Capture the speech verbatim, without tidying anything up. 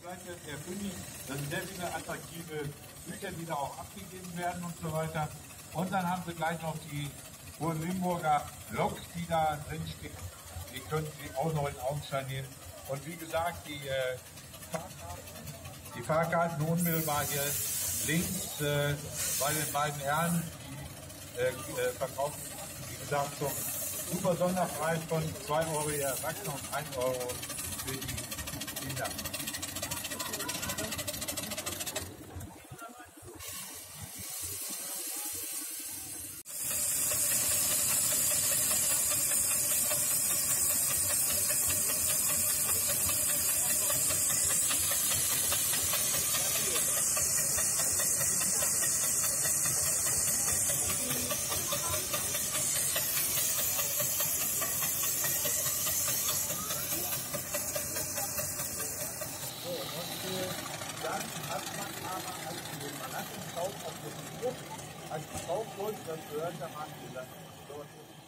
Seite der Bühne, da sind sehr viele attraktive Bücher, die da auch abgegeben werden und so weiter. Und dann haben sie gleich noch die Hohenlimburger Lok, die da drin steht. Die können Sie auch noch in Augenschein nehmen. Und wie gesagt, die, äh, Fahrkarten, die Fahrkarten unmittelbar hier links äh, bei den beiden Herren, die äh, äh, verkaufen, wie gesagt, zum super Sonderpreis von zwei Euro für Erwachsene und ein Euro für die Kinder. Dann hat man aber als man hat den Kauf auf dem Buch, als Kaufgrund, das gehört der Mann gesagt.